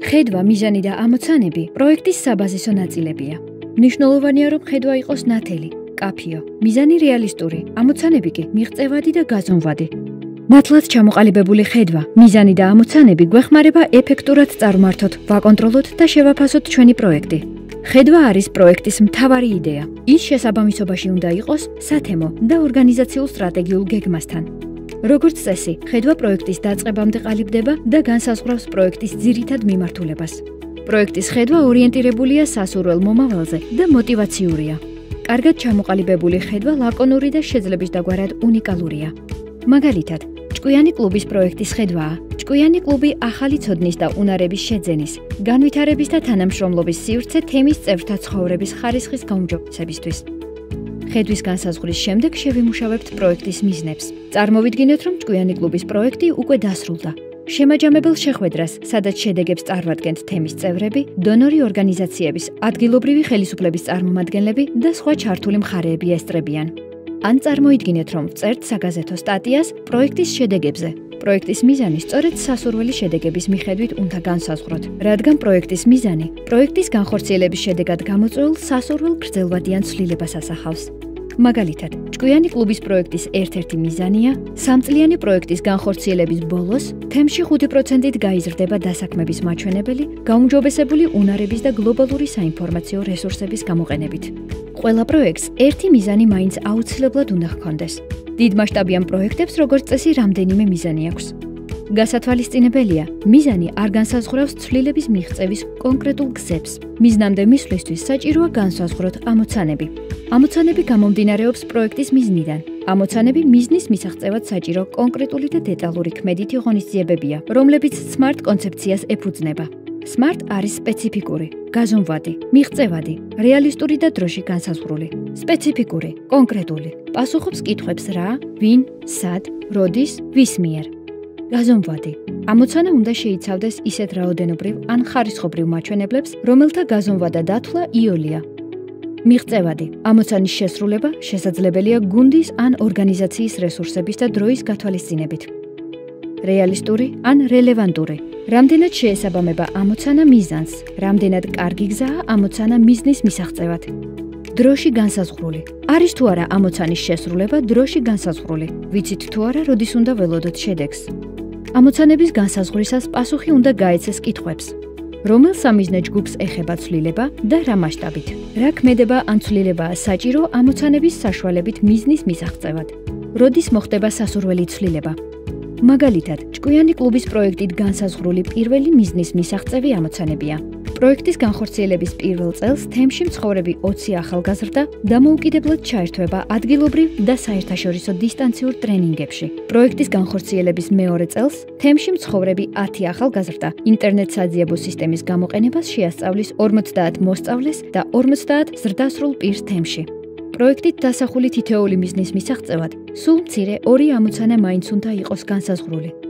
ხედვა, მიზანი და ამოცანები პროექტის საბაზისო ნაწილებია. მნიშვნელოვანია, რომ ხედვა იყოს ნათელი, კაფიო, მიზანი რეალისტური, ამოცანები კი მიღწევადი და გაზომვადი. ნათლად ჩამოყალიბებული ხედვა, მიზანი და ამოცანები გვეხმარება ეფექტურად წარმართოთ, ვაკონტროლოთ და შევაფასოთ ჩვენი პროექტი. ხედვა არის პროექტის მთავარი იდეა. ის შესაბამისობაში უნდა იყოს სათემო და ორგანიზაციულ სტრატეგიულ გეგმასთან. როგორც წესი, ხედვა პროექტის დაწყებამდე ყალიბდება და განსაზღვრავს პროექტის ძირითად მიმართულებას. პროექტის ხედვა ორიენტირებულია სასურველ მომავალზე და мотивაციურია. კარგად ჩამოყალიბებული ხედვა ლაკონური და შეძლებისდაგვარად უნიკალურია. მაგალითად, ჭკვიანი კლუბის პროექტის ხედვაა. ჭკვიანი კლუბი ახალი ცოდნის და უნარების შეძენის, განვითარების და თანამშრომლობის სივრცე თემის წევრთა ცხოვრების ხარისხის გაუმჯობესებისთვის. ხედვის განსაზღვრის შემდეგ შევიმუშავებთ პროექტის მიზნებს. წარმოვიდგინოთ, რომ ჭკვიანი კლუბის პროექტი უკვე დასრულდა. შემაჯამებელ შეხვედრას, სადაც შედეგებს წარმოადგენთ თემის წევრები, დონორი ორგანიზაციების, ადგილობრივი ხელისუფლების წარმომადგენლები და სხვა ჩართული მხარეები ესწრებიან. ან წარმოიდგინეთ, რომ წერთ საგაზეთო სტატიას პროექტის შედეგებზე. პროექტის მიზანი სწორედ სასურველი შედეგების მიხედვით უნდა განსაზღვროთ, რადგან პროექტის მიზანი პროექტის განხორციელების შედეგად გამოწვეულ სასურველ გრძელვადიან ცვლილებას ასახავს. მაგალითად, ჭკვიანი კლუბის პროექტის ერთ-ერთი მიზანია სამწლიანი პროექტის განხორციელების ბოლოს თემში 5%-ით გაიზრდება დასაქმების მაჩვენებელი, გაუმჯობესებული უნარების და გლობალური საინფორმაციო რესურსების გამოყენებით. ყველა პროექტს ერთი მიზანი მაინც აუცილებლად უნდა ჰქონდეს. დიდმასშტაბიან პროექტებს როგორც წესი რამდენიმე მიზანი აქვს. გასათვალისწინებელია, მიზანი არ განსაზღვრავს ცვლილების მიღწევის კონკრეტულ გზებს. მიზნამდე მისვლისთვის საჭიროა განსაზღვროთ ამოცანები. ამოცანები გამომდინარეობს პროექტის მიზნიდან. ამოცანები მიზნის მისაღწევად საჭირო კონკრეტული და დეტალური ქმედითი ღონისძიებებია, რომლებიც SMART კონცეფციას ეფუძნება. SMART არის სპეციფიკური, გაზომვადი, მიღწევადი, რეალისტური და დროში განსაზღვრული. სპეციფიკური, კონკრეტული, პასუხობს კითხვებს რა, ვინ, სად, როდის, ვის მიერ. გაზომვადი. ამოცანა უნდა შეიცავდეს ისეთ რაოდენობრივ ან ხარისხობრივ მაჩვენებლებს, რომელთა გაზომვა და დათვლა იოლია. მიღწევადი. ამოცანის შესრულება შესაძლებელია გუნდის ან ორგანიზაციის რესურსების და დროის გათვალისწინებით. რეალისტური ან რელევანტური. რამდენად შეესაბამება ამოცანა მიზანს, რამდენად კარგი გზაა ამოცანა მიზნის მისაღწევად. დროში განსაზღვრული. არის თუ არა ამოცანის შესრულება დროში განსაზღვრული. ვიცით თუ არა, როდის უნდა ველოდოთ შედეგს. ამოცანების განსაზღვრისას პასუხი უნდა გაეცეს კითხვებს. რომელ სამიზნე ჯგუფს ეხება ცვლილება და რა მასშტაბით. რა ქმედება ან ცვლილებაა საჭირო ამოცანების საშუალებით მიზნის მისაღწევად. როდის მოხდება სასურველი ცვლილება. მაგალითად, ჭკვიანი კლუბის პროექტით განსაზღვრული პირველი მიზნის მისაღწევი ამოცანებია. პროექტის განხორციელების პირველ წელს თემში მცხოვრები 20 ახალგაზრდა დამოუკიდებლად ჩაერთვება ადგილობრივ და საერთაშორისო დისტანციურ ტრენინგებში. პროექტის განხორციელების მეორე წელს თემში მცხოვრები 10 ახალგაზრდა ინტერნეტ საძიებო სისტემის გამოყენებას შეასწავლის 50 მოსწავლეს და 50 ზრდასრულ პირს თემში. პროექტით დასახული თითოეული მიზნის მისაღწევად სულ მცირე 2 ამოცანა მაინც უნდა იყოს განსაზღვრული.